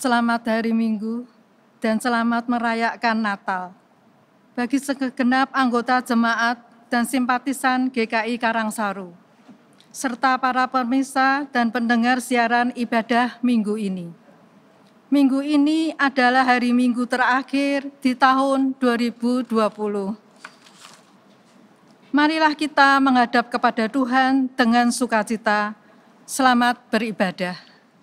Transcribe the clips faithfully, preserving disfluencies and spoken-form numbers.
selamat hari Minggu, dan selamat merayakan Natal. Bagi segenap anggota jemaat dan simpatisan G K I Karangsaru, serta para pemirsa dan pendengar siaran ibadah minggu ini. Minggu ini adalah hari Minggu terakhir di tahun dua ribu dua puluh. Marilah kita menghadap kepada Tuhan dengan sukacita. Selamat beribadah.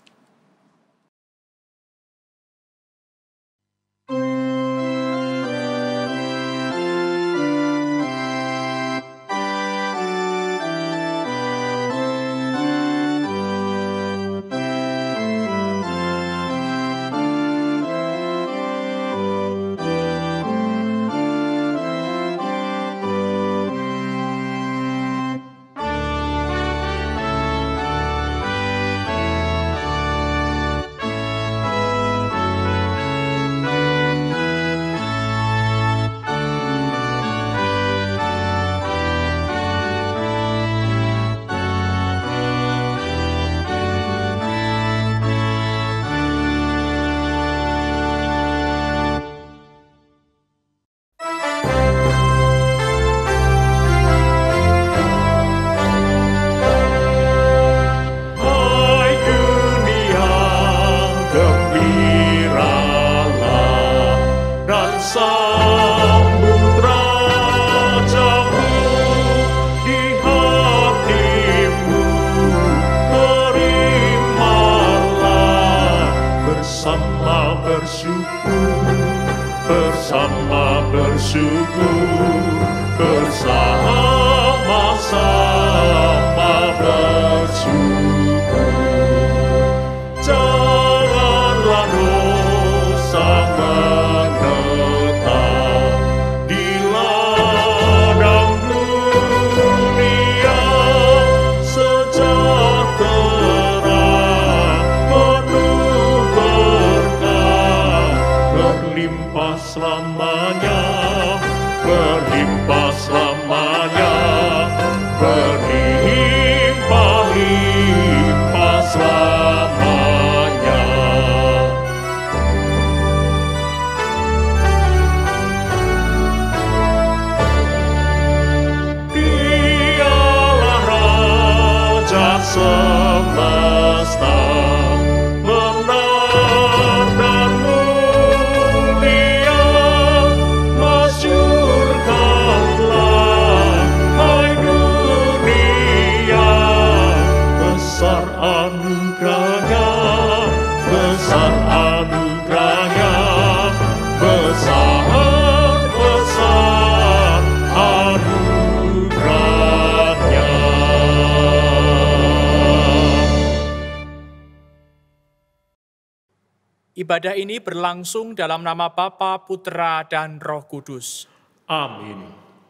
Ibadah ini berlangsung dalam nama Bapa, Putra, dan Roh Kudus. Amin.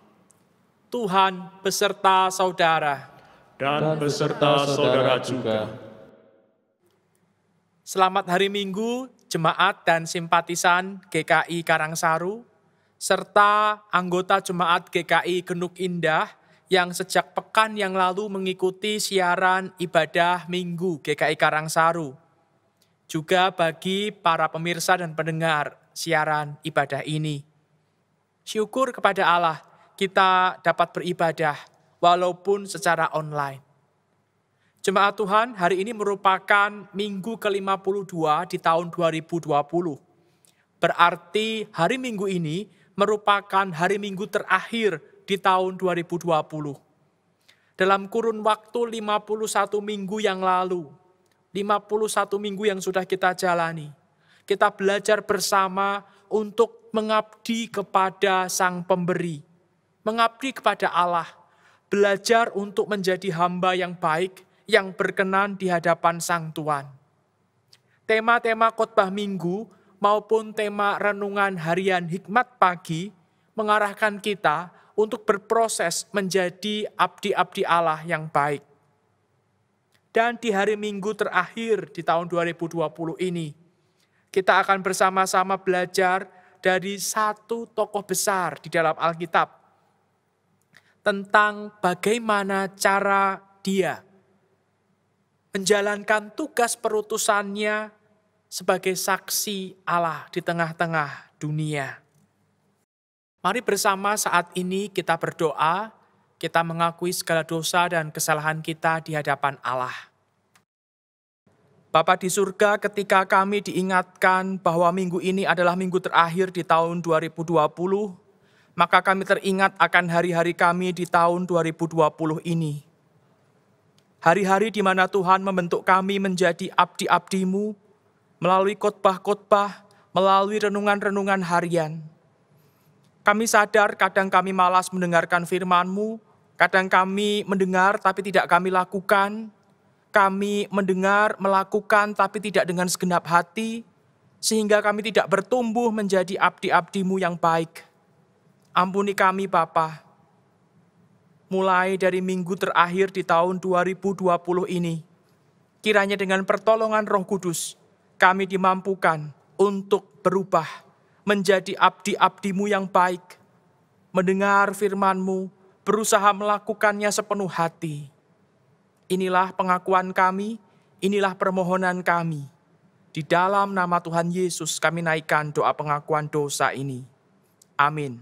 Tuhan beserta saudara. Dan beserta saudara juga. Selamat hari Minggu, jemaat dan simpatisan G K I Karangsaru, serta anggota jemaat G K I Genuk Indah yang sejak pekan yang lalu mengikuti siaran ibadah Minggu G K I Karangsaru. Juga bagi para pemirsa dan pendengar siaran ibadah ini. Syukur kepada Allah, kita dapat beribadah walaupun secara online. Jemaat Tuhan, hari ini merupakan minggu ke lima puluh dua di tahun dua ribu dua puluh. Berarti hari Minggu ini merupakan hari Minggu terakhir di tahun dua ribu dua puluh. Dalam kurun waktu lima puluh satu minggu yang lalu, lima puluh satu minggu yang sudah kita jalani, kita belajar bersama untuk mengabdi kepada Sang Pemberi, mengabdi kepada Allah, belajar untuk menjadi hamba yang baik, yang berkenan di hadapan Sang Tuhan. Tema-tema khotbah minggu maupun tema renungan harian hikmat pagi mengarahkan kita untuk berproses menjadi abdi-abdi Allah yang baik. Dan di hari Minggu terakhir di tahun dua ribu dua puluh ini, kita akan bersama-sama belajar dari satu tokoh besar di dalam Alkitab tentang bagaimana cara dia menjalankan tugas perutusannya sebagai saksi Allah di tengah-tengah dunia. Mari bersama saat ini kita berdoa, kita mengakui segala dosa dan kesalahan kita di hadapan Allah. Bapa di surga, ketika kami diingatkan bahwa minggu ini adalah minggu terakhir di tahun dua ribu dua puluh, maka kami teringat akan hari-hari kami di tahun dua ribu dua puluh ini. Hari-hari di mana Tuhan membentuk kami menjadi abdi-abdi-Mu, melalui khotbah-khotbah, melalui renungan-renungan harian. Kami sadar kadang kami malas mendengarkan firman-Mu, kadang kami mendengar tapi tidak kami lakukan, kami mendengar, melakukan, tapi tidak dengan segenap hati, sehingga kami tidak bertumbuh menjadi abdi-abdi-Mu yang baik. Ampuni kami, Bapa. Mulai dari minggu terakhir di tahun dua ribu dua puluh ini, kiranya dengan pertolongan Roh Kudus, kami dimampukan untuk berubah menjadi abdi-abdi-Mu yang baik, mendengar firman-Mu, berusaha melakukannya sepenuh hati. Inilah pengakuan kami, inilah permohonan kami. Di dalam nama Tuhan Yesus kami naikkan doa pengakuan dosa ini. Amin.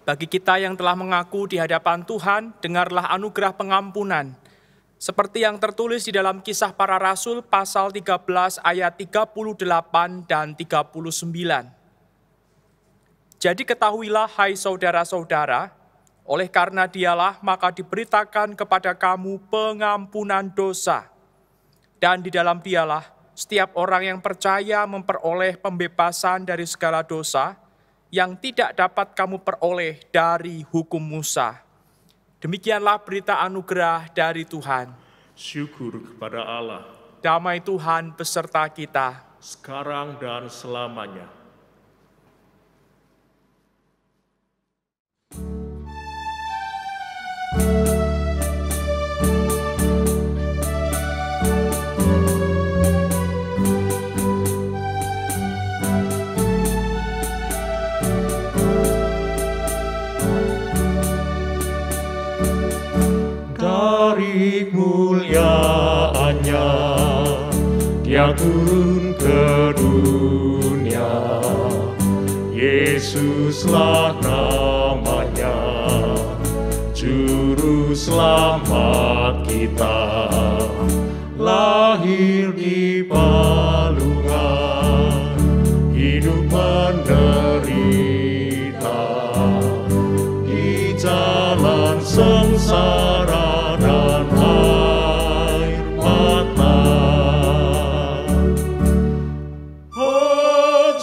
Bagi kita yang telah mengaku di hadapan Tuhan, dengarlah anugerah pengampunan. Seperti yang tertulis di dalam Kisah Para Rasul pasal tiga belas ayat tiga puluh delapan dan tiga puluh sembilan. Jadi ketahuilah hai saudara-saudara, oleh karena dialah maka diberitakan kepada kamu pengampunan dosa. Dan di dalam dialah setiap orang yang percaya memperoleh pembebasan dari segala dosa yang tidak dapat kamu peroleh dari hukum Musa. Demikianlah berita anugerah dari Tuhan. Syukur kepada Allah, Damai Tuhan beserta kita. sekarang dan selamanya. Dari kemuliaannya, Dia turun ke dunia. Yesuslah namanya, Juru Selamat kita. Lahir di palungan, hidup menderita, di jalan sengsara dan air mata. Oh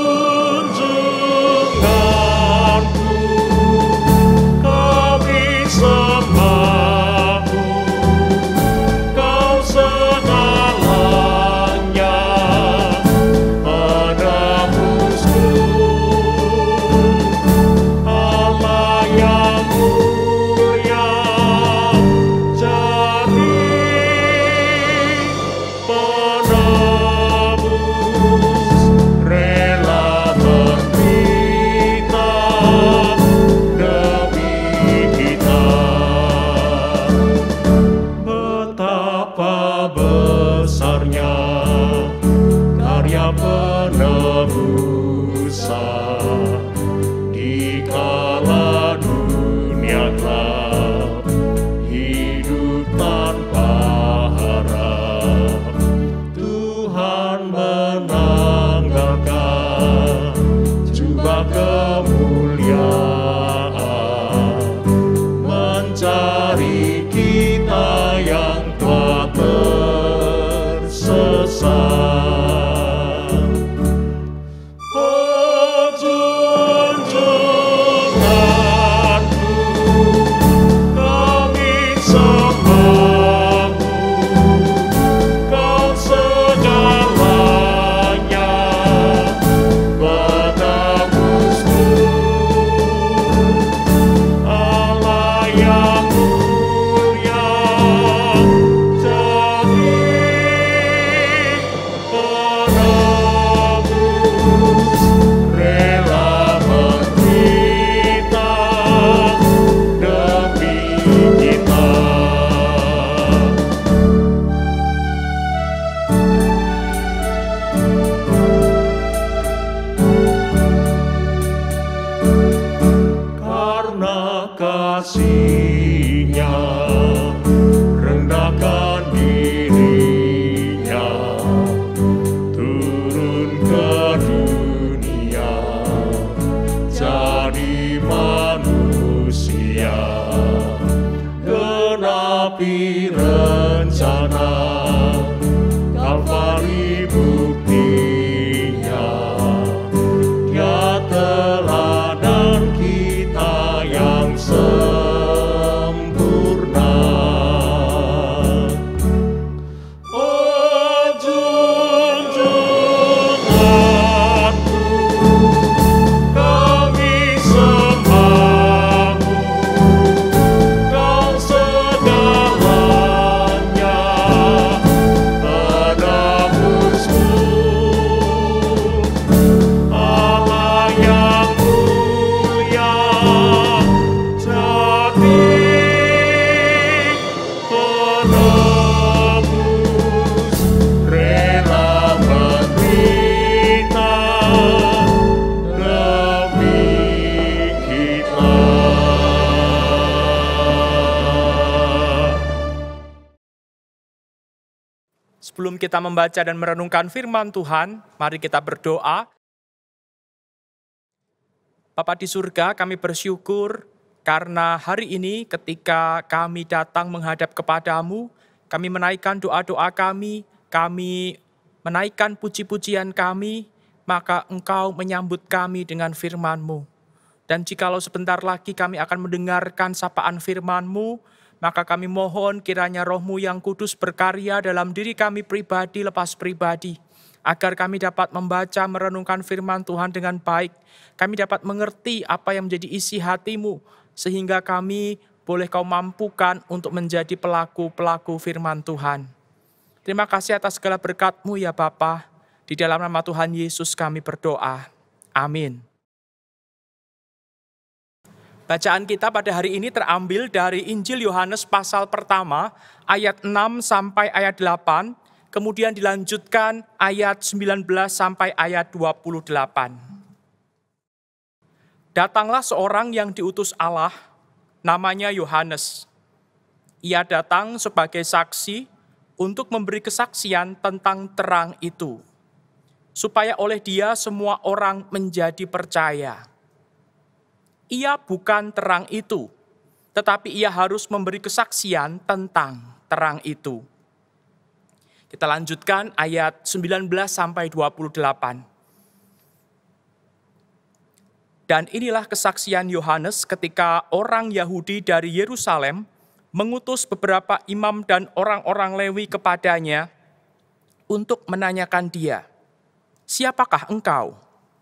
junjunganku, kami sembahmu, Kau segalanya, penebusku, Allah yang mulia. Penebusan di kala dunia gelap, hidup tanpa harap, Tuhan menanggalkan jubah kemuliaan, mencari kita yang telah tersesat. Kasih-Nya, rendahkan dirinya, turun ke dunia, jadi manusia, genapi rencana, Kalvari buktinya, Dia teladan kita yang sempurna. Oh junjunganku, kami sembahmu, Kau segalanya, Sebelum kita membaca dan merenungkan firman Tuhan, mari kita berdoa. Bapa di surga, kami bersyukur karena hari ini ketika kami datang menghadap kepadamu, kami menaikkan doa-doa kami, kami menaikkan puji-pujian kami, maka Engkau menyambut kami dengan firman-Mu. Dan jikalau sebentar lagi kami akan mendengarkan sapaan firman-Mu, maka kami mohon kiranya Roh-Mu yang kudus berkarya dalam diri kami pribadi lepas pribadi, agar kami dapat membaca merenungkan firman Tuhan dengan baik. Kami dapat mengerti apa yang menjadi isi hati-Mu, sehingga kami boleh Kau mampukan untuk menjadi pelaku-pelaku firman Tuhan. Terima kasih atas segala berkat-Mu ya Bapa. Di dalam nama Tuhan Yesus kami berdoa. Amin. Bacaan kita pada hari ini terambil dari Injil Yohanes pasal pertama, ayat enam sampai ayat delapan, kemudian dilanjutkan ayat sembilan belas sampai ayat dua puluh delapan. Datanglah seorang yang diutus Allah, namanya Yohanes. Ia datang sebagai saksi untuk memberi kesaksian tentang terang itu, supaya oleh dia semua orang menjadi percaya. Ia bukan terang itu, tetapi ia harus memberi kesaksian tentang terang itu. Kita lanjutkan ayat sembilan belas sampai dua puluh delapan. Dan inilah kesaksian Yohanes ketika orang Yahudi dari Yerusalem mengutus beberapa imam dan orang-orang Lewi kepadanya untuk menanyakan dia, "Siapakah engkau?"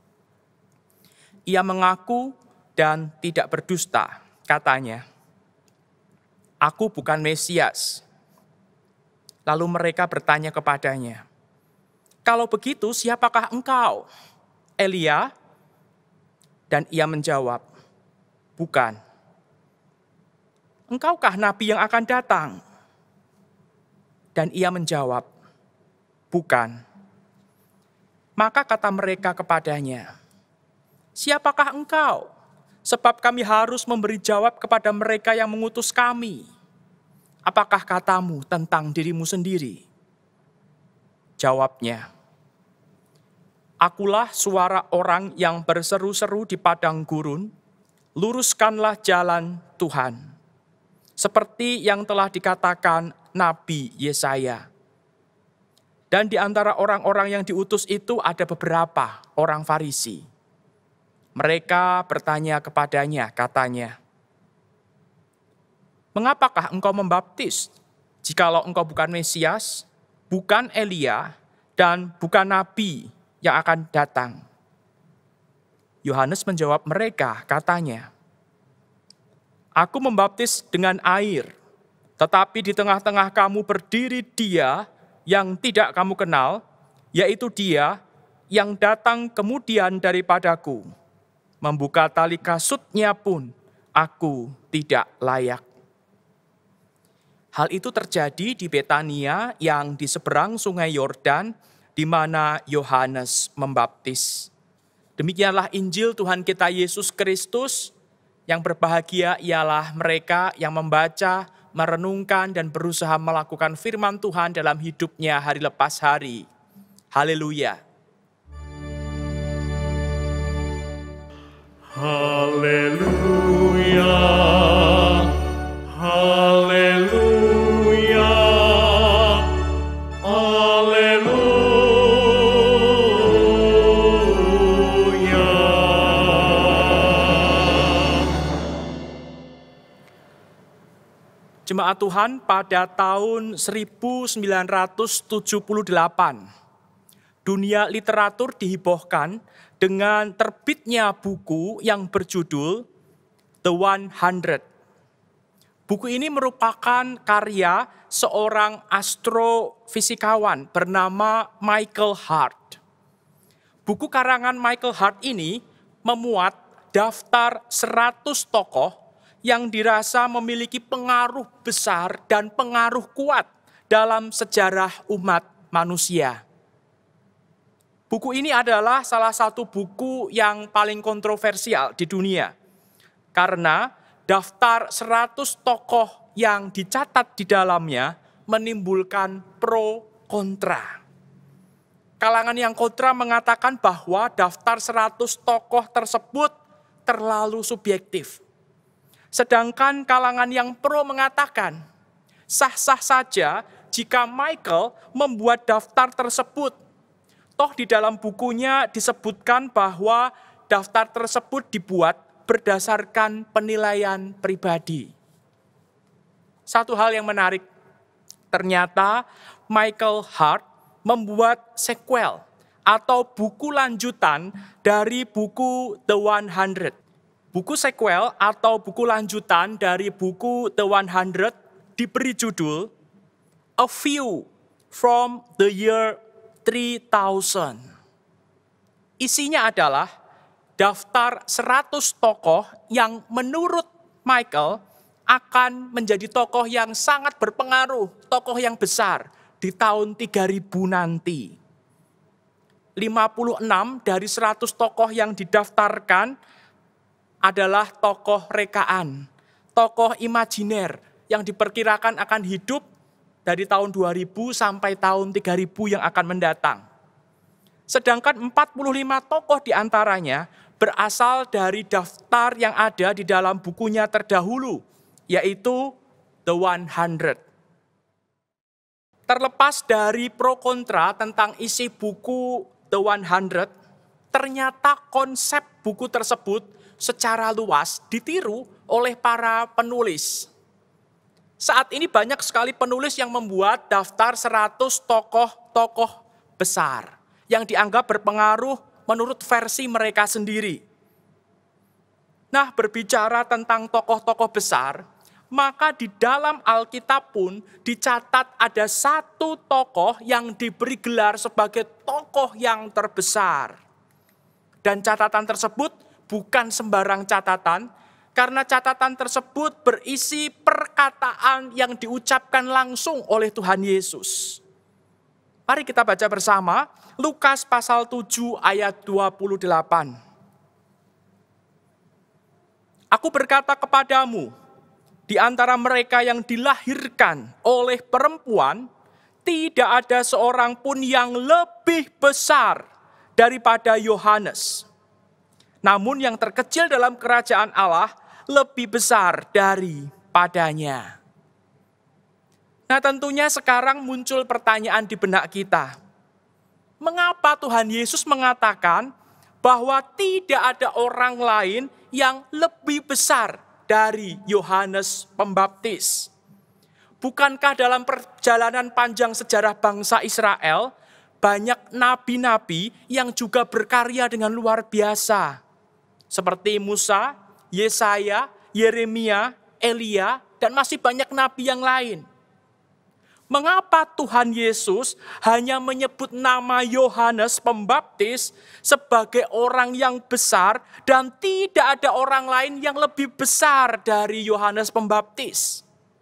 Ia mengaku dan tidak berdusta, katanya, "Aku bukan Mesias." Lalu mereka bertanya kepadanya, "Kalau begitu siapakah engkau? Elia?" Dan ia menjawab, "Bukan." "Engkaukah nabi yang akan datang?" Dan ia menjawab, "Bukan." Maka kata mereka kepadanya, "Siapakah engkau? Sebab kami harus memberi jawab kepada mereka yang mengutus kami. Apakah katamu tentang dirimu sendiri?" Jawabnya, "Akulah suara orang yang berseru-seru di padang gurun, luruskanlah jalan Tuhan. Seperti yang telah dikatakan Nabi Yesaya." Dan di antara orang-orang yang diutus itu ada beberapa orang Farisi. Mereka bertanya kepadanya, katanya, "Mengapakah engkau membaptis, jikalau engkau bukan Mesias, bukan Elia, dan bukan Nabi yang akan datang?" Yohanes menjawab mereka, katanya, "Aku membaptis dengan air, tetapi di tengah-tengah kamu berdiri Dia yang tidak kamu kenal, yaitu Dia yang datang kemudian daripadaku. Membuka tali kasutnya pun aku tidak layak." Hal itu terjadi di Betania yang di seberang sungai Yordan, di mana Yohanes membaptis. Demikianlah Injil Tuhan kita Yesus Kristus. Yang berbahagia ialah mereka yang membaca, merenungkan, dan berusaha melakukan firman Tuhan dalam hidupnya hari lepas hari. Haleluya. Haleluya, haleluya, haleluya. Jemaat Tuhan, pada tahun seribu sembilan ratus tujuh puluh delapan, dunia literatur dihebohkan dengan terbitnya buku yang berjudul The Hundred. Buku ini merupakan karya seorang astrofisikawan bernama Michael Hart. Buku karangan Michael Hart ini memuat daftar seratus tokoh yang dirasa memiliki pengaruh besar dan pengaruh kuat dalam sejarah umat manusia. Buku ini adalah salah satu buku yang paling kontroversial di dunia. Karena daftar seratus tokoh yang dicatat di dalamnya menimbulkan pro kontra. Kalangan yang kontra mengatakan bahwa daftar seratus tokoh tersebut terlalu subjektif. Sedangkan kalangan yang pro mengatakan, sah-sah saja jika Michael membuat daftar tersebut. Toh di dalam bukunya disebutkan bahwa daftar tersebut dibuat berdasarkan penilaian pribadi. Satu hal yang menarik, ternyata Michael Hart membuat sequel atau buku lanjutan dari buku The hundred. Buku sequel atau buku lanjutan dari buku The hundred diberi judul A View from the Year three thousand. Isinya adalah daftar seratus tokoh yang menurut Michael akan menjadi tokoh yang sangat berpengaruh, tokoh yang besar di tahun tiga ribu nanti. lima puluh enam dari seratus tokoh yang didaftarkan adalah tokoh rekaan, tokoh imajiner yang diperkirakan akan hidup dari tahun dua ribu sampai tahun tiga ribu yang akan mendatang. Sedangkan empat puluh lima tokoh diantaranya berasal dari daftar yang ada di dalam bukunya terdahulu, yaitu The hundred. Terlepas dari pro kontra tentang isi buku The hundred, ternyata konsep buku tersebut secara luas ditiru oleh para penulis. Saat ini banyak sekali penulis yang membuat daftar seratus tokoh-tokoh besar yang dianggap berpengaruh menurut versi mereka sendiri. Nah, berbicara tentang tokoh-tokoh besar, maka di dalam Alkitab pun dicatat ada satu tokoh yang diberi gelar sebagai tokoh yang terbesar. Dan catatan tersebut bukan sembarang catatan, karena catatan tersebut berisi perkataan yang diucapkan langsung oleh Tuhan Yesus. Mari kita baca bersama Lukas pasal tujuh ayat dua puluh delapan. Aku berkata kepadamu, di antara mereka yang dilahirkan oleh perempuan, tidak ada seorang pun yang lebih besar daripada Yohanes. Namun yang terkecil dalam kerajaan Allah lebih besar daripadanya. Nah, tentunya sekarang muncul pertanyaan di benak kita. Mengapa Tuhan Yesus mengatakan bahwa tidak ada orang lain yang lebih besar dari Yohanes Pembaptis? Bukankah dalam perjalanan panjang sejarah bangsa Israel, banyak nabi-nabi yang juga berkarya dengan luar biasa? Seperti Musa, Yesaya, Yeremia, Elia, dan masih banyak nabi yang lain. Mengapa Tuhan Yesus hanya menyebut nama Yohanes Pembaptis sebagai orang yang besar dan tidak ada orang lain yang lebih besar dari Yohanes Pembaptis?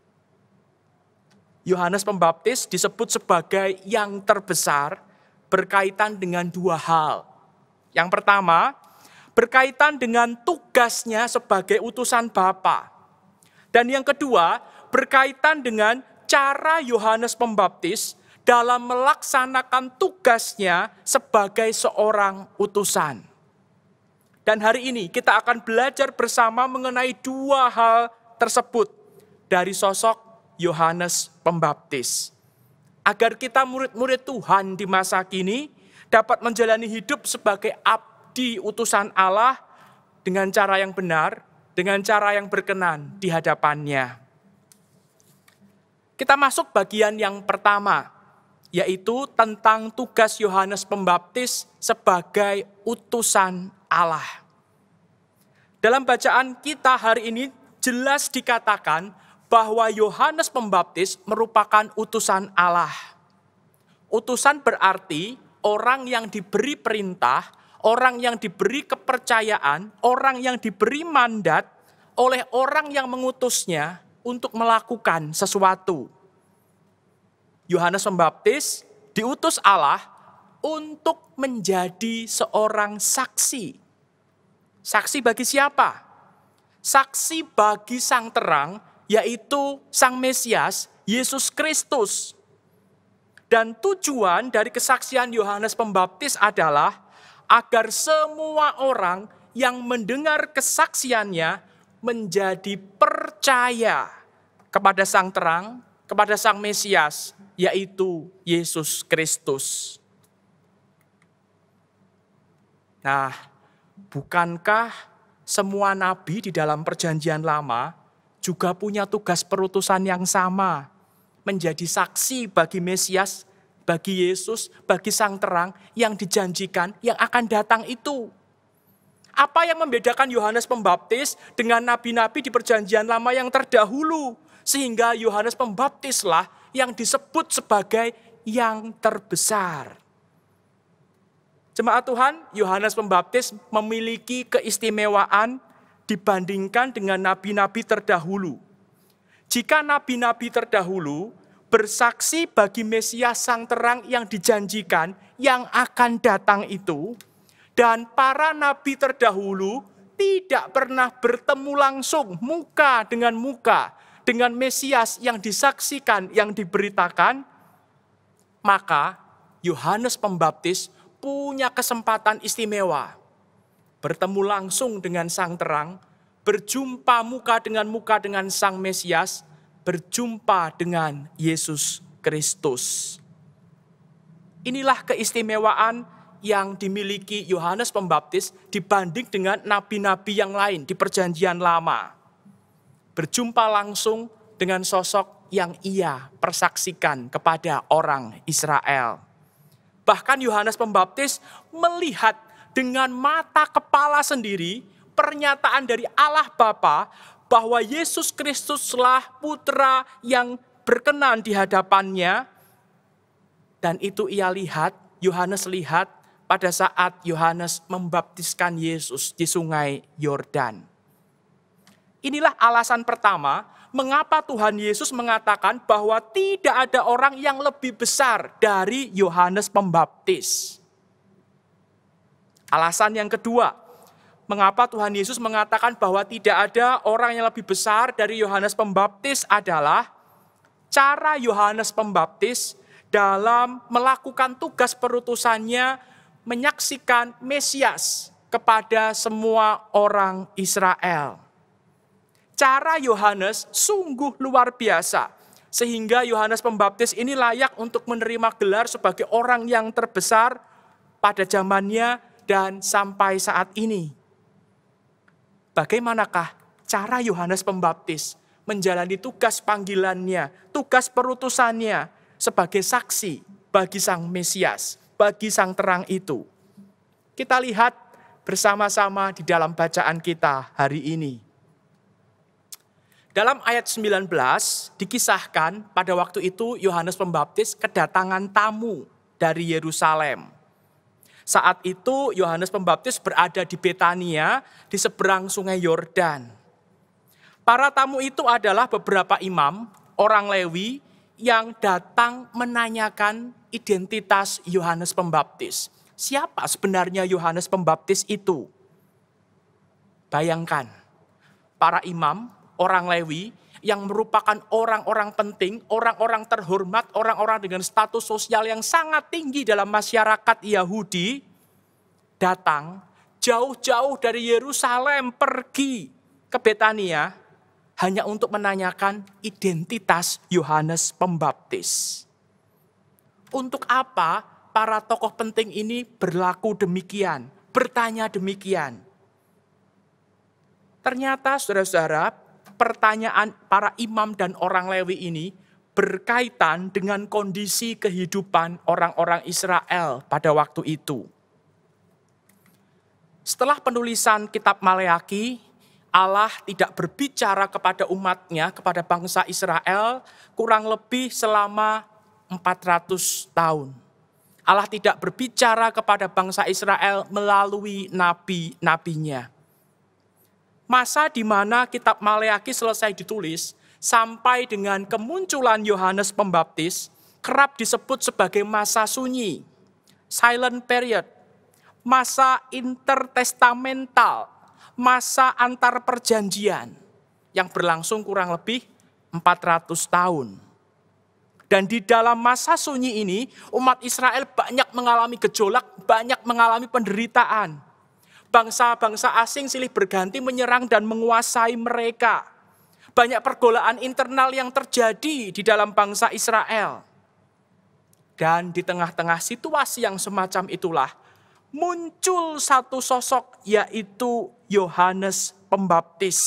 Yohanes Pembaptis disebut sebagai yang terbesar berkaitan dengan dua hal. Yang pertama, berkaitan dengan tugasnya sebagai utusan Bapa. Dan yang kedua, berkaitan dengan cara Yohanes Pembaptis dalam melaksanakan tugasnya sebagai seorang utusan. Dan hari ini kita akan belajar bersama mengenai dua hal tersebut dari sosok Yohanes Pembaptis. Agar kita murid-murid Tuhan di masa kini dapat menjalani hidup sebagai abdi utusan Allah dengan cara yang benar, dengan cara yang berkenan di hadapannya. Kita masuk bagian yang pertama, yaitu tentang tugas Yohanes Pembaptis sebagai utusan Allah. Dalam bacaan kita hari ini jelas dikatakan bahwa Yohanes Pembaptis merupakan utusan Allah. Utusan berarti orang yang diberi perintah, orang yang diberi kepercayaan, orang yang diberi mandat oleh orang yang mengutusnya untuk melakukan sesuatu. Yohanes Pembaptis diutus Allah untuk menjadi seorang saksi. Saksi bagi siapa? Saksi bagi Sang Terang, yaitu Sang Mesias, Yesus Kristus. Dan tujuan dari kesaksian Yohanes Pembaptis adalah agar semua orang yang mendengar kesaksiannya menjadi percaya kepada Sang Terang, kepada Sang Mesias, yaitu Yesus Kristus. Nah, bukankah semua nabi di dalam Perjanjian Lama juga punya tugas perutusan yang sama? Menjadi saksi bagi Mesias, bagi Yesus, bagi Sang Terang yang dijanjikan, yang akan datang itu. Apa yang membedakan Yohanes Pembaptis dengan nabi-nabi di Perjanjian Lama yang terdahulu? Sehingga Yohanes Pembaptislah yang disebut sebagai yang terbesar. Jemaat Tuhan, Yohanes Pembaptis memiliki keistimewaan dibandingkan dengan nabi-nabi terdahulu. Jika nabi-nabi terdahulu bersaksi bagi Mesias Sang Terang yang dijanjikan, yang akan datang itu, dan para nabi terdahulu tidak pernah bertemu langsung muka dengan muka dengan Mesias yang disaksikan, yang diberitakan, maka Yohanes Pembaptis punya kesempatan istimewa. Bertemu langsung dengan Sang Terang, berjumpa muka dengan muka dengan Sang Mesias, berjumpa dengan Yesus Kristus. Inilah keistimewaan yang dimiliki Yohanes Pembaptis dibanding dengan nabi-nabi yang lain di Perjanjian Lama. Berjumpa langsung dengan sosok yang ia persaksikan kepada orang Israel. Bahkan Yohanes Pembaptis melihat dengan mata kepala sendiri pernyataan dari Allah Bapa bahwa Yesus Kristuslah putra yang berkenan di hadapannya. Dan itu ia lihat, Yohanes lihat pada saat Yohanes membaptiskan Yesus di sungai Yordan. Inilah alasan pertama mengapa Tuhan Yesus mengatakan bahwa tidak ada orang yang lebih besar dari Yohanes Pembaptis. Alasan yang kedua, mengapa Tuhan Yesus mengatakan bahwa tidak ada orang yang lebih besar dari Yohanes Pembaptis adalah cara Yohanes Pembaptis dalam melakukan tugas perutusannya menyaksikan Mesias kepada semua orang Israel. Cara Yohanes sungguh luar biasa, sehingga Yohanes Pembaptis ini layak untuk menerima gelar sebagai orang yang terbesar pada zamannya dan sampai saat ini. Bagaimanakah cara Yohanes Pembaptis menjalani tugas panggilannya, tugas perutusannya sebagai saksi bagi Sang Mesias, bagi Sang Terang itu? Kita lihat bersama-sama di dalam bacaan kita hari ini. Dalam ayat sembilan belas dikisahkan pada waktu itu Yohanes Pembaptis kedatangan tamu dari Yerusalem. Saat itu Yohanes Pembaptis berada di Betania di seberang sungai Yordan. Para tamu itu adalah beberapa imam, orang Lewi yang datang menanyakan identitas Yohanes Pembaptis. Siapa sebenarnya Yohanes Pembaptis itu? Bayangkan, para imam, orang Lewi yang merupakan orang-orang penting, orang-orang terhormat, orang-orang dengan status sosial yang sangat tinggi dalam masyarakat Yahudi, datang jauh-jauh dari Yerusalem pergi ke Betania hanya untuk menanyakan identitas Yohanes Pembaptis. Untuk apa para tokoh penting ini berlaku demikian, bertanya demikian? Ternyata saudara-saudara, pertanyaan para imam dan orang Lewi ini berkaitan dengan kondisi kehidupan orang-orang Israel pada waktu itu. Setelah penulisan kitab Maleaki, Allah tidak berbicara kepada umatnya, kepada bangsa Israel, kurang lebih selama empat ratus tahun. Allah tidak berbicara kepada bangsa Israel melalui nabi-nabinya. Masa di mana kitab Maleaki selesai ditulis, sampai dengan kemunculan Yohanes Pembaptis, kerap disebut sebagai masa sunyi, silent period, masa intertestamental, masa antar perjanjian, yang berlangsung kurang lebih empat ratus tahun. Dan di dalam masa sunyi ini, umat Israel banyak mengalami gejolak, banyak mengalami penderitaan. Bangsa-bangsa asing silih berganti menyerang dan menguasai mereka. Banyak pergolakan internal yang terjadi di dalam bangsa Israel. Dan di tengah-tengah situasi yang semacam itulah, muncul satu sosok, yaitu Yohanes Pembaptis.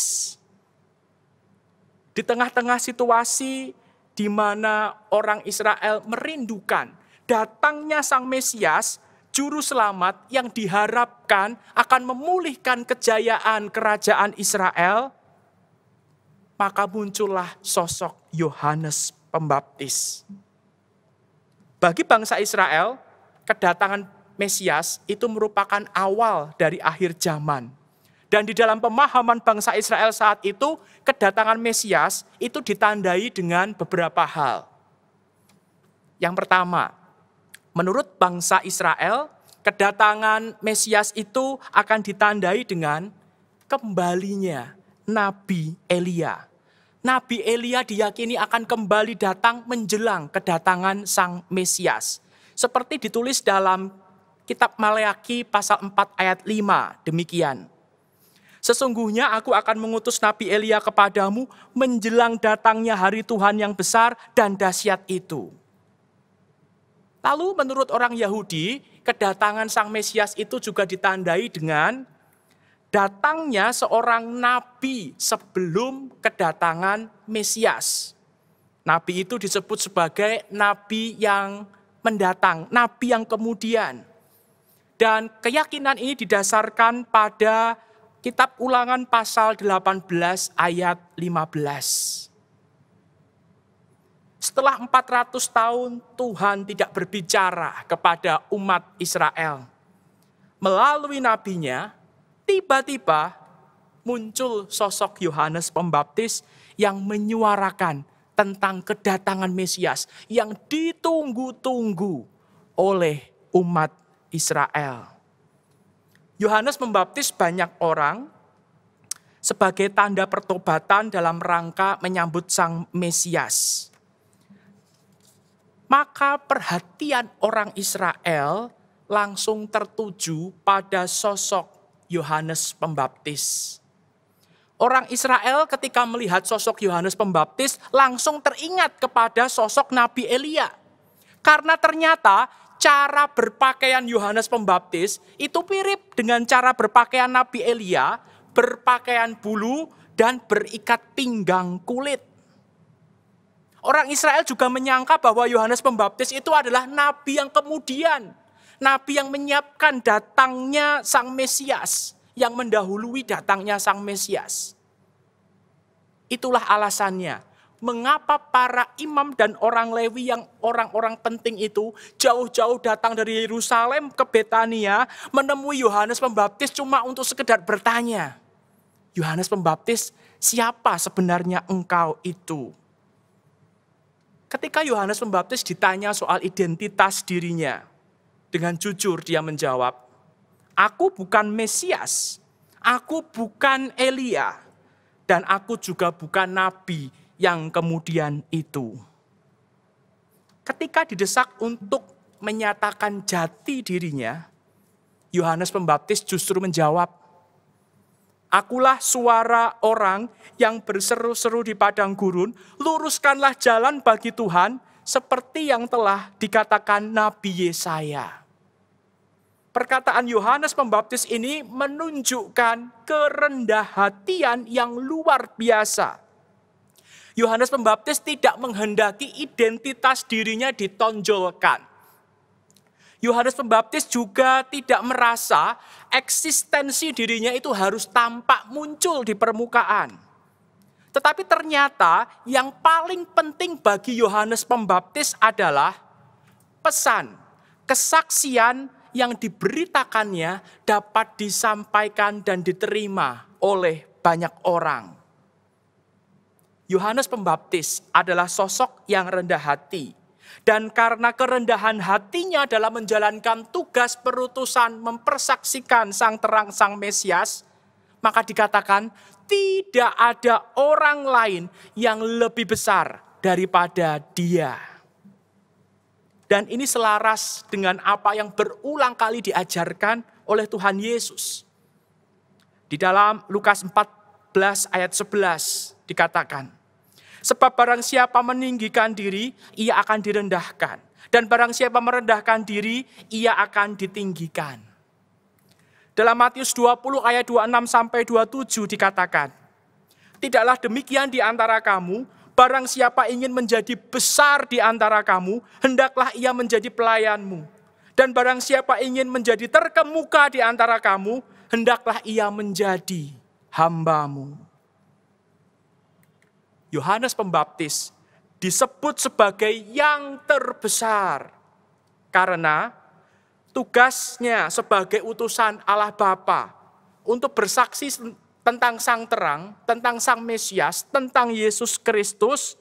Di tengah-tengah situasi di mana orang Israel merindukan datangnya Sang Mesias, Juru Selamat yang diharapkan akan memulihkan kejayaan kerajaan Israel, maka muncullah sosok Yohanes Pembaptis. Bagi bangsa Israel, kedatangan Mesias itu merupakan awal dari akhir zaman. Dan di dalam pemahaman bangsa Israel saat itu, kedatangan Mesias itu ditandai dengan beberapa hal. Yang pertama, menurut bangsa Israel, kedatangan Mesias itu akan ditandai dengan kembalinya Nabi Elia. Nabi Elia diyakini akan kembali datang menjelang kedatangan Sang Mesias. Seperti ditulis dalam kitab Maleaki pasal empat ayat lima, demikian. Sesungguhnya aku akan mengutus Nabi Elia kepadamu menjelang datangnya hari Tuhan yang besar dan dahsyat itu. Lalu menurut orang Yahudi, kedatangan Sang Mesias itu juga ditandai dengan datangnya seorang nabi sebelum kedatangan Mesias. Nabi itu disebut sebagai nabi yang mendatang, nabi yang kemudian. Dan keyakinan ini didasarkan pada Kitab Ulangan pasal delapan belas ayat lima belas. Setelah empat ratus tahun Tuhan tidak berbicara kepada umat Israel. Melalui nabinya, tiba-tiba muncul sosok Yohanes Pembaptis yang menyuarakan tentang kedatangan Mesias yang ditunggu-tunggu oleh umat Israel. Yohanes Pembaptis banyak orang sebagai tanda pertobatan dalam rangka menyambut Sang Mesias. Maka perhatian orang Israel langsung tertuju pada sosok Yohanes Pembaptis. Orang Israel ketika melihat sosok Yohanes Pembaptis langsung teringat kepada sosok Nabi Elia. Karena ternyata cara berpakaian Yohanes Pembaptis itu mirip dengan cara berpakaian Nabi Elia, berpakaian bulu dan berikat pinggang kulit. Orang Israel juga menyangka bahwa Yohanes Pembaptis itu adalah nabi yang kemudian, nabi yang menyiapkan datangnya Sang Mesias, yang mendahului datangnya Sang Mesias. Itulah alasannya mengapa para imam dan orang Lewi yang orang-orang penting itu jauh-jauh datang dari Yerusalem ke Betania menemui Yohanes Pembaptis cuma untuk sekedar bertanya, Yohanes Pembaptis, siapa sebenarnya engkau itu? Ketika Yohanes Pembaptis ditanya soal identitas dirinya, dengan jujur dia menjawab, aku bukan Mesias, aku bukan Elia, dan aku juga bukan nabi yang kemudian itu. Ketika didesak untuk menyatakan jati dirinya, Yohanes Pembaptis justru menjawab, akulah suara orang yang berseru-seru di padang gurun, luruskanlah jalan bagi Tuhan, seperti yang telah dikatakan Nabi Yesaya. Perkataan Yohanes Pembaptis ini menunjukkan kerendahan yang luar biasa. Yohanes Pembaptis tidak menghendaki identitas dirinya ditonjolkan. Yohanes Pembaptis juga tidak merasa eksistensi dirinya itu harus tampak muncul di permukaan. Tetapi ternyata yang paling penting bagi Yohanes Pembaptis adalah pesan, kesaksian yang diberitakannya dapat disampaikan dan diterima oleh banyak orang. Yohanes Pembaptis adalah sosok yang rendah hati. Dan karena kerendahan hatinya dalam menjalankan tugas perutusan mempersaksikan sang terang Sang Mesias, maka dikatakan tidak ada orang lain yang lebih besar daripada dia. Dan ini selaras dengan apa yang berulang kali diajarkan oleh Tuhan Yesus. Di dalam Lukas empat belas ayat sebelas dikatakan, sebab barang siapa meninggikan diri, ia akan direndahkan. Dan barang siapa merendahkan diri, ia akan ditinggikan. Dalam Matius dua puluh ayat dua puluh enam sampai dua puluh tujuh dikatakan, tidaklah demikian di antara kamu, barang siapa ingin menjadi besar di antara kamu, hendaklah ia menjadi pelayanmu. Dan barang siapa ingin menjadi terkemuka di antara kamu, hendaklah ia menjadi hambamu. Yohanes Pembaptis disebut sebagai yang terbesar karena tugasnya sebagai utusan Allah Bapa untuk bersaksi tentang Sang Terang, tentang Sang Mesias, tentang Yesus Kristus.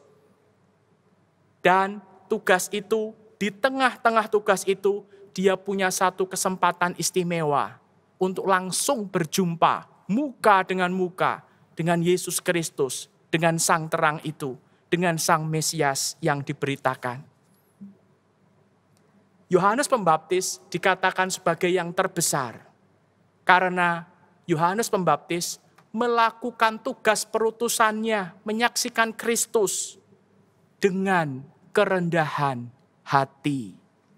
Dan tugas itu, di tengah-tengah tugas itu, dia punya satu kesempatan istimewa untuk langsung berjumpa muka dengan muka dengan Yesus Kristus, dengan Sang Terang itu, dengan Sang Mesias yang diberitakan. Yohanes Pembaptis dikatakan sebagai yang terbesar karena Yohanes Pembaptis melakukan tugas perutusannya, menyaksikan Kristus dengan kerendahan hati.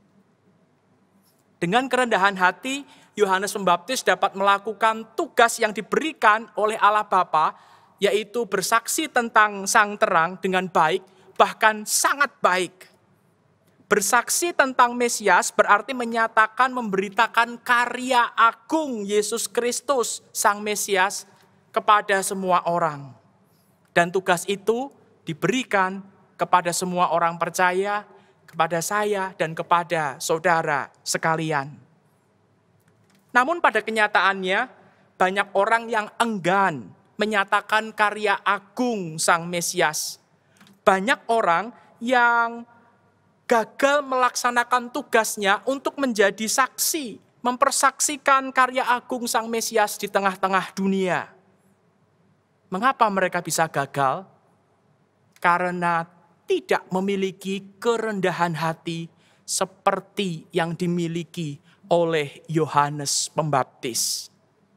Dengan kerendahan hati, Yohanes Pembaptis dapat melakukan tugas yang diberikan oleh Allah Bapa, yaitu bersaksi tentang Sang Terang dengan baik, bahkan sangat baik. Bersaksi tentang Mesias berarti menyatakan, memberitakan karya agung Yesus Kristus, Sang Mesias, kepada semua orang. Dan tugas itu diberikan kepada semua orang percaya, kepada saya dan kepada saudara sekalian. Namun pada kenyataannya, banyak orang yang enggan menyatakan karya agung Sang Mesias. Banyak orang yang gagal melaksanakan tugasnya untuk menjadi saksi, mempersaksikan karya agung Sang Mesias di tengah-tengah dunia. Mengapa mereka bisa gagal? Karena tidak memiliki kerendahan hati seperti yang dimiliki oleh Yohanes Pembaptis.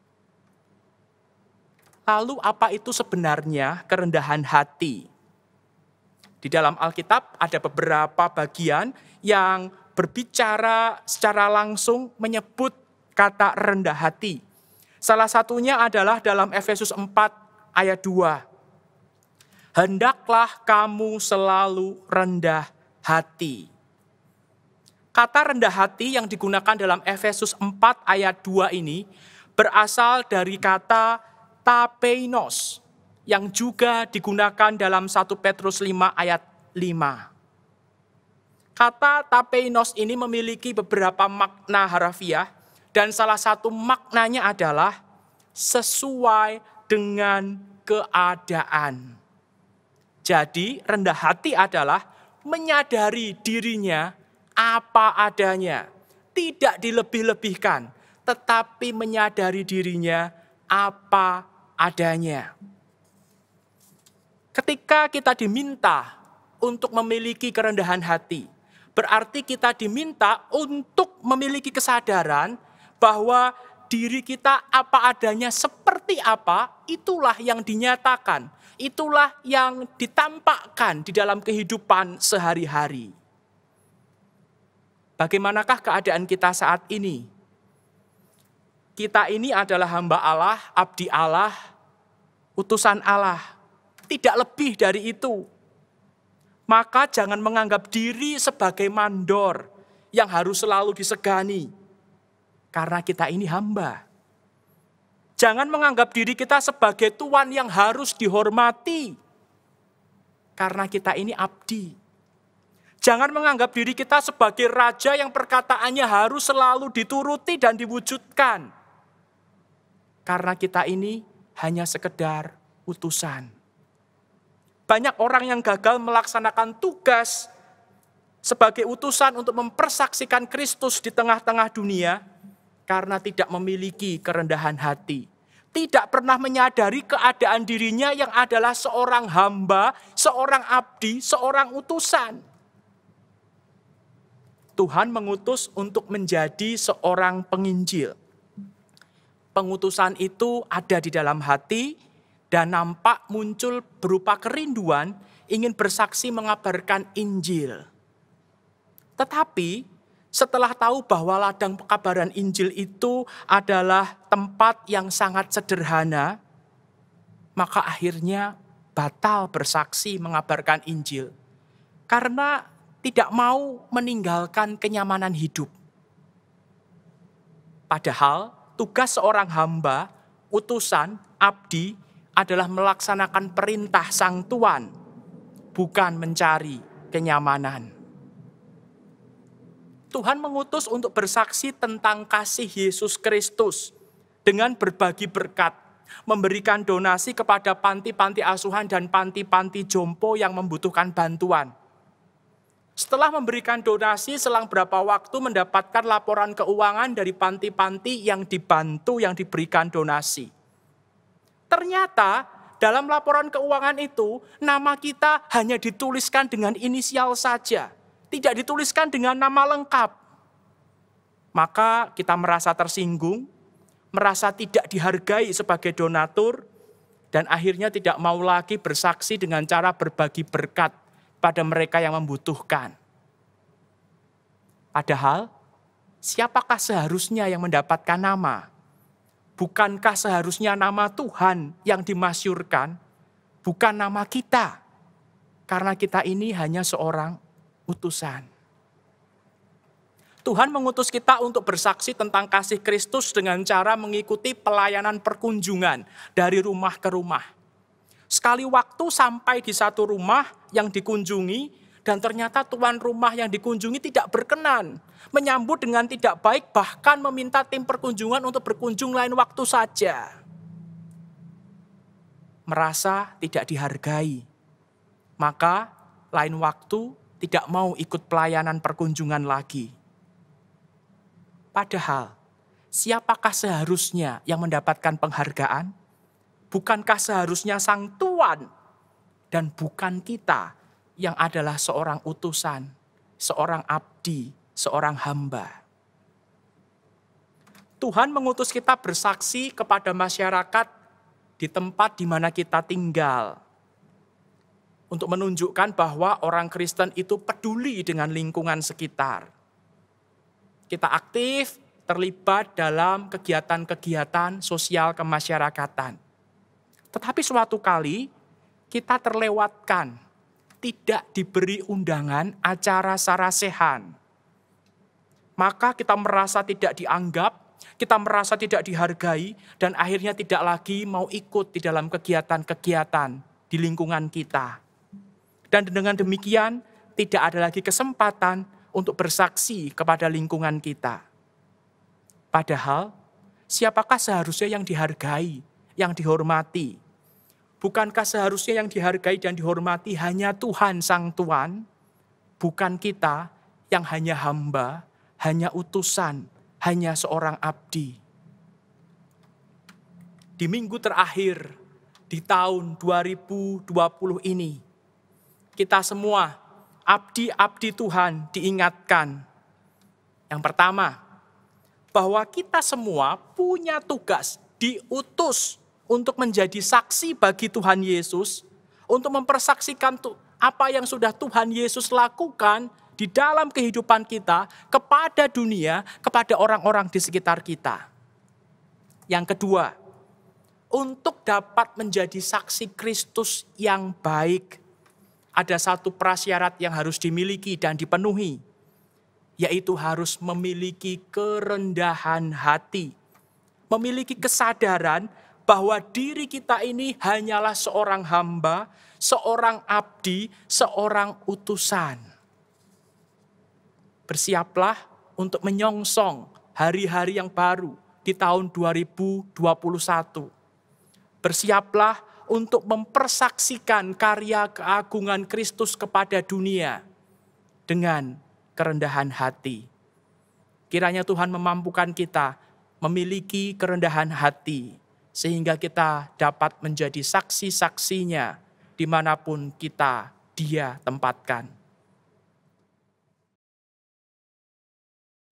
Lalu apa itu sebenarnya kerendahan hati? Di dalam Alkitab ada beberapa bagian yang berbicara secara langsung menyebut kata rendah hati. Salah satunya adalah dalam Efesus empat ayat dua. Hendaklah kamu selalu rendah hati. Kata rendah hati yang digunakan dalam Efesus empat ayat dua ini berasal dari kata tapeinos, yang juga digunakan dalam satu Petrus lima ayat lima. Kata tapeinos ini memiliki beberapa makna harafiah, dan salah satu maknanya adalah sesuai dengan keadaan. Jadi rendah hati adalah menyadari dirinya apa adanya, tidak dilebih-lebihkan, tetapi menyadari dirinya apa adanya. Ketika kita diminta untuk memiliki kerendahan hati, berarti kita diminta untuk memiliki kesadaran bahwa diri kita apa adanya seperti apa, itulah yang dinyatakan, itulah yang ditampakkan di dalam kehidupan sehari-hari. Bagaimanakah keadaan kita saat ini? Kita ini adalah hamba Allah, abdi Allah, utusan Allah. Tidak lebih dari itu. Maka jangan menganggap diri sebagai mandor yang harus selalu disegani. Karena kita ini hamba. Jangan menganggap diri kita sebagai tuan yang harus dihormati. Karena kita ini abdi. Jangan menganggap diri kita sebagai raja yang perkataannya harus selalu dituruti dan diwujudkan. Karena kita ini hanya sekedar utusan. Banyak orang yang gagal melaksanakan tugas sebagai utusan untuk mempersaksikan Kristus di tengah-tengah dunia karena tidak memiliki kerendahan hati. Tidak pernah menyadari keadaan dirinya yang adalah seorang hamba, seorang abdi, seorang utusan. Tuhan mengutus untuk menjadi seorang penginjil. Pengutusan itu ada di dalam hati dan nampak muncul berupa kerinduan ingin bersaksi mengabarkan Injil. Tetapi setelah tahu bahwa ladang pekabaran Injil itu adalah tempat yang sangat sederhana, maka akhirnya batal bersaksi mengabarkan Injil. Karena tidak mau meninggalkan kenyamanan hidup. Padahal tugas seorang hamba, utusan, abdi adalah melaksanakan perintah Sang Tuan, bukan mencari kenyamanan. Tuhan mengutus untuk bersaksi tentang kasih Yesus Kristus dengan berbagi berkat, memberikan donasi kepada panti-panti asuhan dan panti-panti jompo yang membutuhkan bantuan. Setelah memberikan donasi, selang berapa waktu mendapatkan laporan keuangan dari panti-panti yang dibantu, yang diberikan donasi. Ternyata dalam laporan keuangan itu, nama kita hanya dituliskan dengan inisial saja. Tidak dituliskan dengan nama lengkap. Maka kita merasa tersinggung, merasa tidak dihargai sebagai donatur, dan akhirnya tidak mau lagi bersaksi dengan cara berbagi berkat pada mereka yang membutuhkan. Padahal, siapakah seharusnya yang mendapatkan nama? Bukankah seharusnya nama Tuhan yang dimasyurkan, bukan nama kita? Karena kita ini hanya seorang utusan. Tuhan mengutus kita untuk bersaksi tentang kasih Kristus dengan cara mengikuti pelayanan perkunjungan dari rumah ke rumah. Sekali waktu sampai di satu rumah yang dikunjungi, dan ternyata tuan rumah yang dikunjungi tidak berkenan, menyambut dengan tidak baik, bahkan meminta tim perkunjungan untuk berkunjung lain waktu saja. Merasa tidak dihargai, maka lain waktu tidak mau ikut pelayanan perkunjungan lagi. Padahal, siapakah seharusnya yang mendapatkan penghargaan? Bukankah seharusnya Sang Tuan dan bukan kita yang adalah seorang utusan, seorang abdi, seorang hamba. Tuhan mengutus kita bersaksi kepada masyarakat di tempat di mana kita tinggal. Untuk menunjukkan bahwa orang Kristen itu peduli dengan lingkungan sekitar. Kita aktif terlibat dalam kegiatan-kegiatan sosial kemasyarakatan. Tetapi suatu kali kita terlewatkan, tidak diberi undangan acara sarasehan. Maka kita merasa tidak dianggap, kita merasa tidak dihargai, dan akhirnya tidak lagi mau ikut di dalam kegiatan-kegiatan di lingkungan kita. Dan dengan demikian tidak ada lagi kesempatan untuk bersaksi kepada lingkungan kita. Padahal siapakah seharusnya yang dihargai, yang dihormati? Bukankah seharusnya yang dihargai dan dihormati hanya Tuhan Sang Tuan? Bukan kita yang hanya hamba, hanya utusan, hanya seorang abdi. Di minggu terakhir, di tahun dua ribu dua puluh ini, kita semua, abdi-abdi Tuhan diingatkan. Yang pertama, bahwa kita semua punya tugas, diutus untuk menjadi saksi bagi Tuhan Yesus, untuk mempersaksikan apa yang sudah Tuhan Yesus lakukan di dalam kehidupan kita, kepada dunia, kepada orang-orang di sekitar kita. Yang kedua, untuk dapat menjadi saksi Kristus yang baik, ada satu prasyarat yang harus dimiliki dan dipenuhi, yaitu harus memiliki kerendahan hati, memiliki kesadaran bahwa diri kita ini hanyalah seorang hamba, seorang abdi, seorang utusan. Bersiaplah untuk menyongsong hari-hari yang baru di tahun dua ribu dua puluh satu. Bersiaplah untuk mempersaksikan karya keagungan Kristus kepada dunia dengan kerendahan hati. Kiranya Tuhan memampukan kita memiliki kerendahan hati, sehingga kita dapat menjadi saksi-saksinya dimanapun kita dia tempatkan.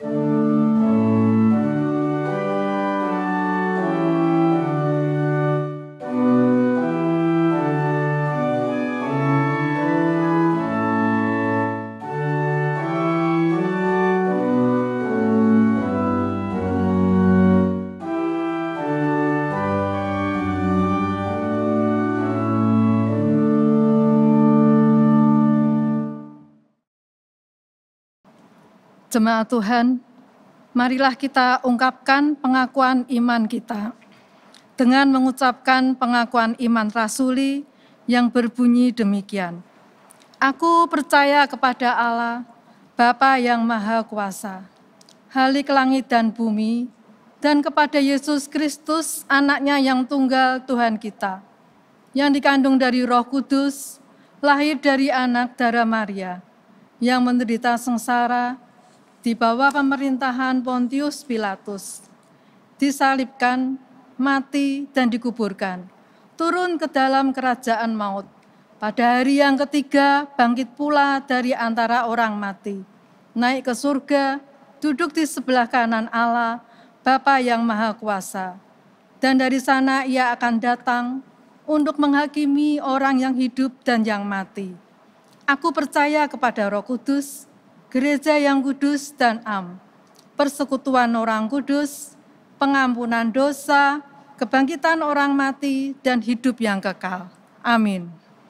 Jemaat Tuhan, marilah kita ungkapkan pengakuan iman kita dengan mengucapkan pengakuan iman rasuli yang berbunyi demikian. Aku percaya kepada Allah, Bapa yang Maha Kuasa, Halik langit dan bumi, dan kepada Yesus Kristus, anaknya yang tunggal Tuhan kita, yang dikandung dari Roh Kudus, lahir dari anak darah Maria, yang menderita sengsara, di bawah pemerintahan Pontius Pilatus, disalibkan, mati, dan dikuburkan, turun ke dalam kerajaan maut. Pada hari yang ketiga, bangkit pula dari antara orang mati, naik ke surga, duduk di sebelah kanan Allah, Bapa yang Maha Kuasa. Dan dari sana ia akan datang untuk menghakimi orang yang hidup dan yang mati. Aku percaya kepada Roh Kudus, gereja yang kudus dan am, persekutuan orang kudus, pengampunan dosa, kebangkitan orang mati, dan hidup yang kekal. Amin.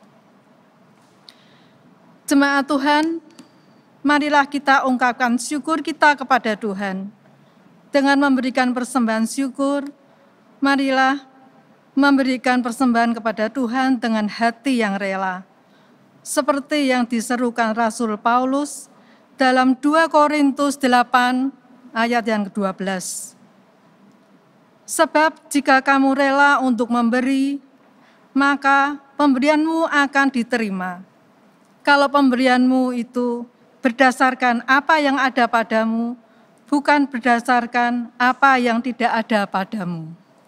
Jemaat Tuhan, marilah kita ungkapkan syukur kita kepada Tuhan. Dengan memberikan persembahan syukur, marilah memberikan persembahan kepada Tuhan dengan hati yang rela. Seperti yang diserukan Rasul Paulus dalam dua Korintus delapan ayat yang kedua belas. Sebab jika kamu rela untuk memberi, maka pemberianmu akan diterima. Kalau pemberianmu itu berdasarkan apa yang ada padamu, bukan berdasarkan apa yang tidak ada padamu.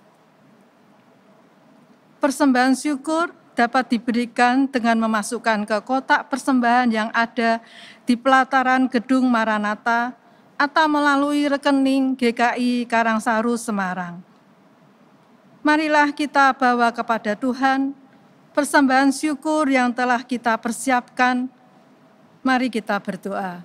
Persembahan syukur dapat diberikan dengan memasukkan ke kotak persembahan yang ada di pelataran Gedung Maranatha atau melalui rekening G K I Karangsaru Semarang. Marilah kita bawa kepada Tuhan persembahan syukur yang telah kita persiapkan. Mari kita berdoa.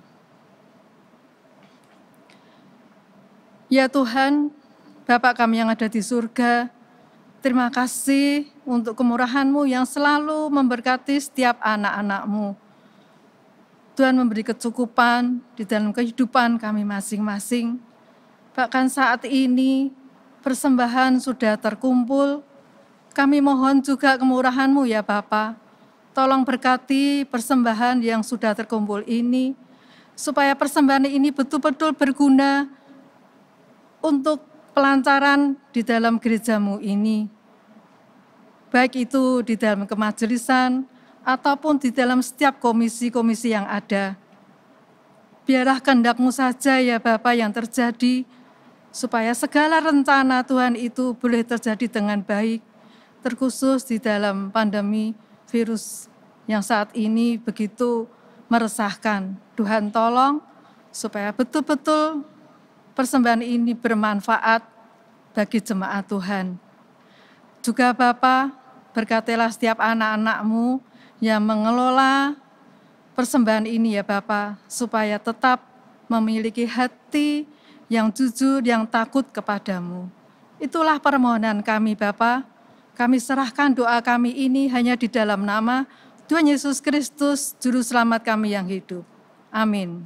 Ya Tuhan, Bapa kami yang ada di surga, terima kasih untuk kemurahan-Mu yang selalu memberkati setiap anak-anak-Mu. Tuhan memberi kecukupan di dalam kehidupan kami masing-masing. Bahkan saat ini persembahan sudah terkumpul, kami mohon juga kemurahan-Mu ya Bapa. Tolong berkati persembahan yang sudah terkumpul ini, supaya persembahan ini betul-betul berguna untuk pelancaran di dalam gereja-Mu ini. Baik itu di dalam kemajelisan, ataupun di dalam setiap komisi-komisi yang ada. Biarlah kehendak-Mu saja ya Bapa yang terjadi, supaya segala rencana Tuhan itu boleh terjadi dengan baik, terkhusus di dalam pandemi virus yang saat ini begitu meresahkan. Tuhan tolong, supaya betul-betul persembahan ini bermanfaat bagi jemaat Tuhan. Juga Bapa, berkatilah setiap anak-anak-Mu yang mengelola persembahan ini ya Bapa, supaya tetap memiliki hati yang jujur, yang takut kepadamu. Itulah permohonan kami Bapa. Kami serahkan doa kami ini hanya di dalam nama Tuhan Yesus Kristus, Juru Selamat kami yang hidup. Amin.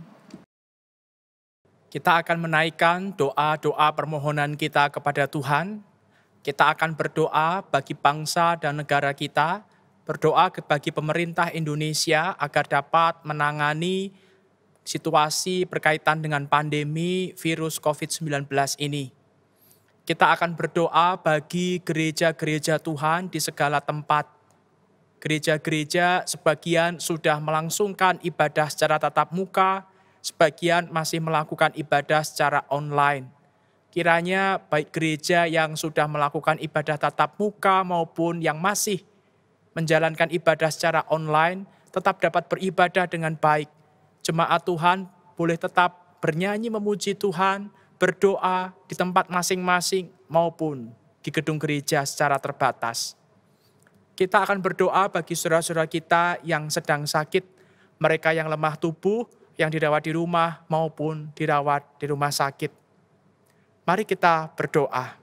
Kita akan menaikkan doa-doa permohonan kita kepada Tuhan. Kita akan berdoa bagi bangsa dan negara kita, berdoa bagi pemerintah Indonesia agar dapat menangani situasi berkaitan dengan pandemi virus covid sembilan belas ini. Kita akan berdoa bagi gereja-gereja Tuhan di segala tempat. Gereja-gereja sebagian sudah melangsungkan ibadah secara tatap muka, sebagian masih melakukan ibadah secara online. Kiranya baik gereja yang sudah melakukan ibadah tatap muka maupun yang masih menjalankan ibadah secara online tetap dapat beribadah dengan baik. Jemaat Tuhan boleh tetap bernyanyi memuji Tuhan, berdoa di tempat masing-masing maupun di gedung gereja secara terbatas. Kita akan berdoa bagi saudara-saudara kita yang sedang sakit, mereka yang lemah tubuh, yang dirawat di rumah maupun dirawat di rumah sakit. Mari kita berdoa.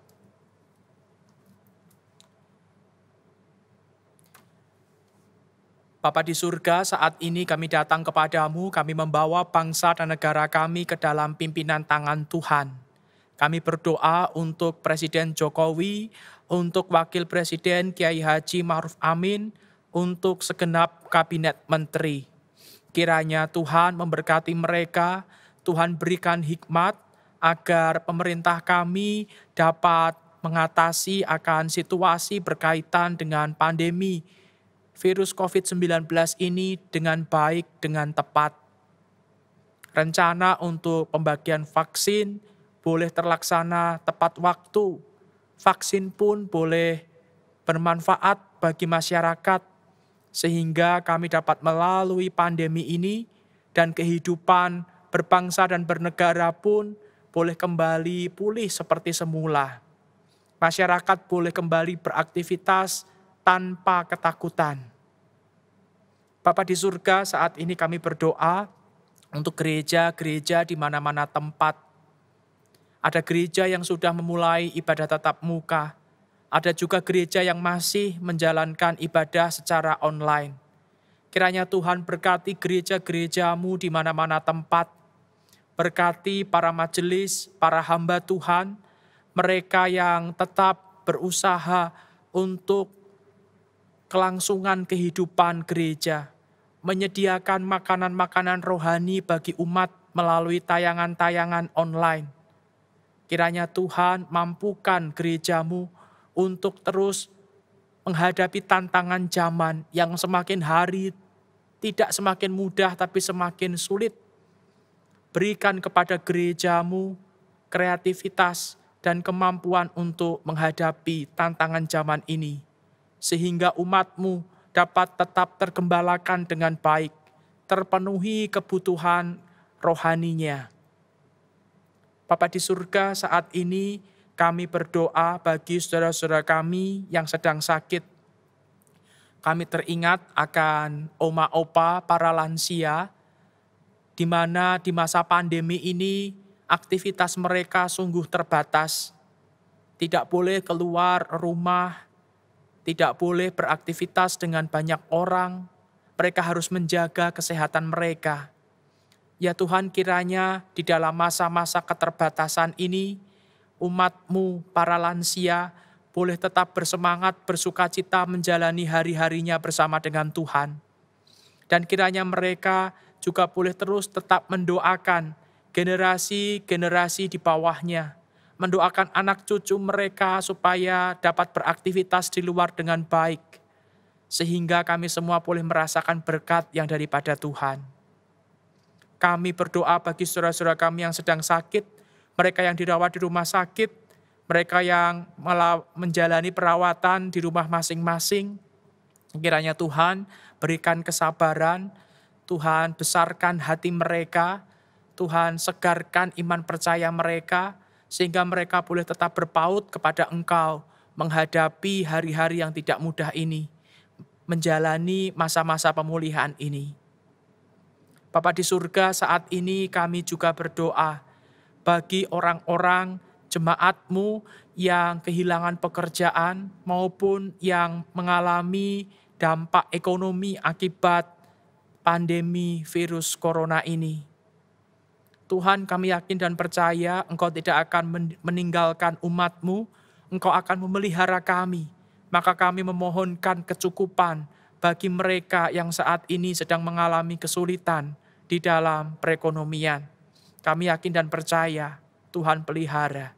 Bapa di surga, saat ini kami datang kepadamu, kami membawa bangsa dan negara kami ke dalam pimpinan tangan Tuhan. Kami berdoa untuk Presiden Jokowi, untuk Wakil Presiden Kiai Haji Ma'ruf Amin, untuk segenap kabinet menteri. Kiranya Tuhan memberkati mereka, Tuhan berikan hikmat agar pemerintah kami dapat mengatasi akan situasi berkaitan dengan pandemi virus covid sembilan belas ini dengan baik, dengan tepat. Rencana untuk pembagian vaksin boleh terlaksana tepat waktu. Vaksin pun boleh bermanfaat bagi masyarakat, sehingga kami dapat melalui pandemi ini dan kehidupan berbangsa dan bernegara pun boleh kembali pulih seperti semula. Masyarakat boleh kembali beraktivitas tanpa ketakutan. Bapa di surga, saat ini kami berdoa untuk gereja-gereja di mana-mana tempat. Ada gereja yang sudah memulai ibadah tatap muka. Ada juga gereja yang masih menjalankan ibadah secara online. Kiranya Tuhan berkati gereja-gerejamu di mana-mana tempat. Berkati para majelis, para hamba Tuhan, mereka yang tetap berusaha untuk kelangsungan kehidupan gereja, menyediakan makanan-makanan rohani bagi umat melalui tayangan-tayangan online. Kiranya Tuhan mampukan gerejamu untuk terus menghadapi tantangan zaman yang semakin hari tidak semakin mudah tapi semakin sulit. Berikan kepada gerejamu kreativitas dan kemampuan untuk menghadapi tantangan zaman ini, sehingga umatmu dapat tetap tergembalakan dengan baik, terpenuhi kebutuhan rohaninya. Bapa di surga, saat ini kami berdoa bagi saudara-saudara kami yang sedang sakit. Kami teringat akan oma opa para lansia, di mana di masa pandemi ini aktivitas mereka sungguh terbatas. Tidak boleh keluar rumah, tidak boleh beraktivitas dengan banyak orang. Mereka harus menjaga kesehatan mereka. Ya Tuhan, kiranya di dalam masa-masa keterbatasan ini, umat-Mu, para lansia, boleh tetap bersemangat, bersukacita menjalani hari-harinya bersama dengan Tuhan. Dan kiranya mereka juga boleh terus tetap mendoakan generasi-generasi di bawahnya, mendoakan anak cucu mereka supaya dapat beraktivitas di luar dengan baik, sehingga kami semua boleh merasakan berkat yang daripada Tuhan. Kami berdoa bagi saudara-saudara kami yang sedang sakit, mereka yang dirawat di rumah sakit, mereka yang menjalani perawatan di rumah masing-masing. Kiranya Tuhan berikan kesabaran, Tuhan besarkan hati mereka, Tuhan segarkan iman percaya mereka, sehingga mereka boleh tetap berpaut kepada Engkau, menghadapi hari-hari yang tidak mudah ini, menjalani masa-masa pemulihan ini. Bapa di surga, saat ini kami juga berdoa bagi orang-orang jemaat-Mu yang kehilangan pekerjaan maupun yang mengalami dampak ekonomi akibat pandemi virus corona ini. Tuhan, kami yakin dan percaya Engkau tidak akan meninggalkan umat-Mu, Engkau akan memelihara kami. Maka kami memohonkan kecukupan bagi mereka yang saat ini sedang mengalami kesulitan di dalam perekonomian. Kami yakin dan percaya Tuhan pelihara.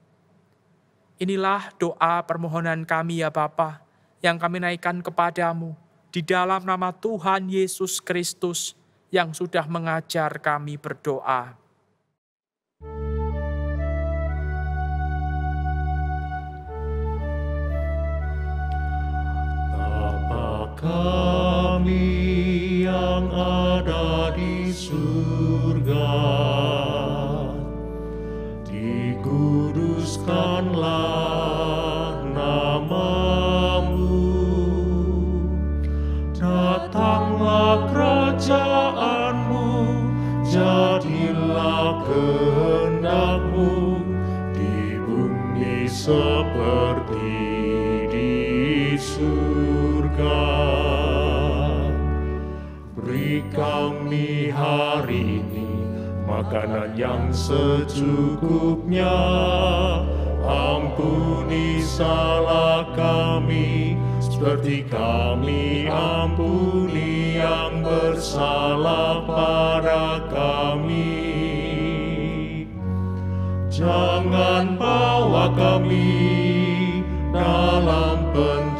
Inilah doa permohonan kami ya Bapa, yang kami naikkan kepadamu di dalam nama Tuhan Yesus Kristus yang sudah mengajar kami berdoa. Bapa kami yang ada di surga, Dikuduskanlah namamu, datanglah kerajaanmu, jadilah kehendakmu di bumi seperti di surga. Beri kami hari ini makanan yang secukupnya, ampuni salah kami, seperti kami ampuni yang bersalah pada kami. Jangan bawa kami dalam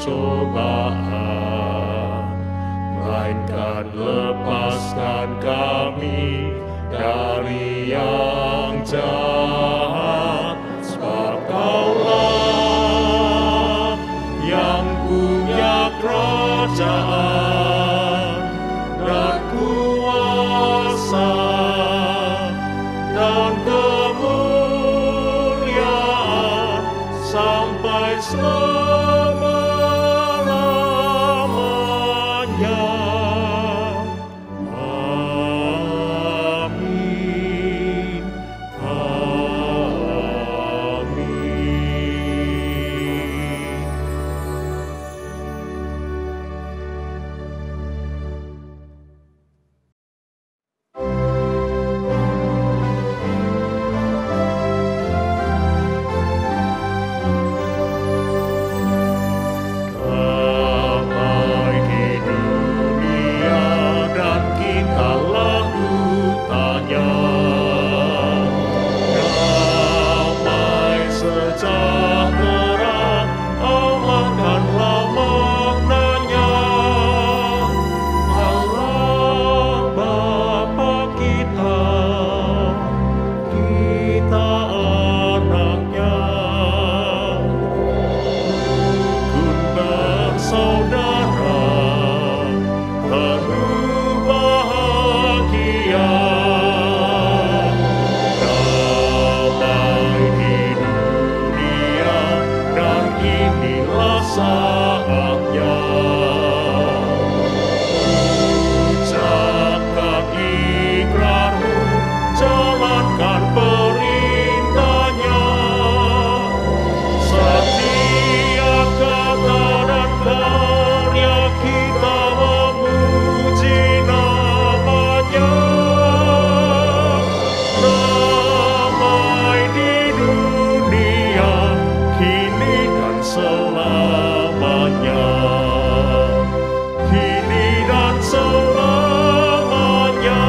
pencobaan, melainkan lepaskan kami dari yang jahat. Sebab Kaulah yang punya kerajaan dan kuasa dan kemuliaan sampai selama-lamanya. Amin. Amin. Damai di dunia dan kitalah dutanya, damai sejahtera Allah kanlah maknanya. Allah Bapa kita, kita anaknya, rukun bersaudara, penuh bahagia. Damai di dunia dan inilah saatnya. Ucapkan ikrarmu, jalankan perintahnya. Setiap kata dan karya kita memuji namanya. Damai di dunia kini dan selamanya, kini dan selamanya.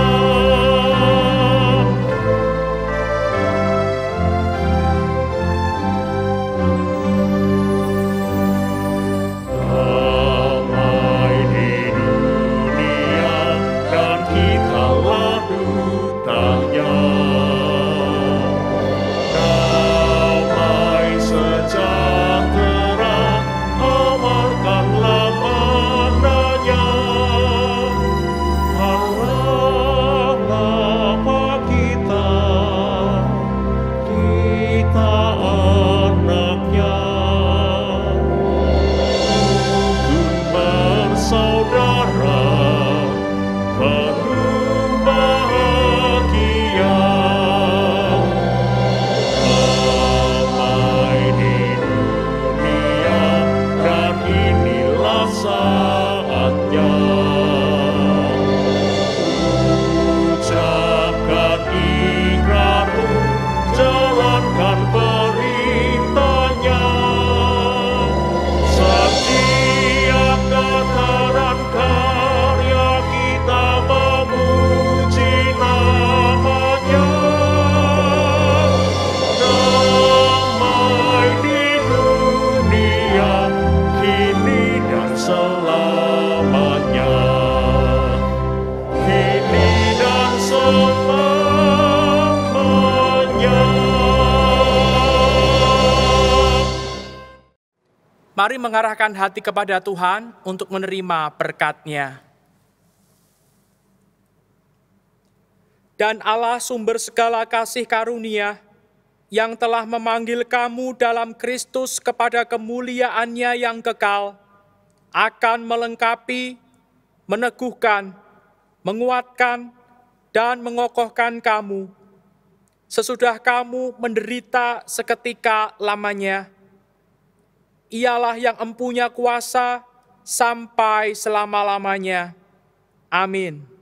Damai di dunia dan kitalah dutanya, damai sejahtera amalkanlah maknanya. Allah Bapa kita, kita anaknya, rukun bersaudara, penuh bahagia. Damai di dunia dan inilah saatnya. Ucapkan ikrarmu, jalankan perintahnya. Setiap kata dan karya kita memuji namanya. Damai di dunia kini dan selamanya, kini dan selamanya. Mari mengarahkan hati kepada Tuhan untuk menerima berkat-Nya. Dan Allah sumber segala kasih karunia, yang telah memanggil kamu dalam Kristus kepada kemuliaan-Nya yang kekal, akan melengkapi, meneguhkan, menguatkan, dan mengokohkan kamu, sesudah kamu menderita seketika lamanya. Ialah yang empunya kuasa sampai selama-lamanya. Amin.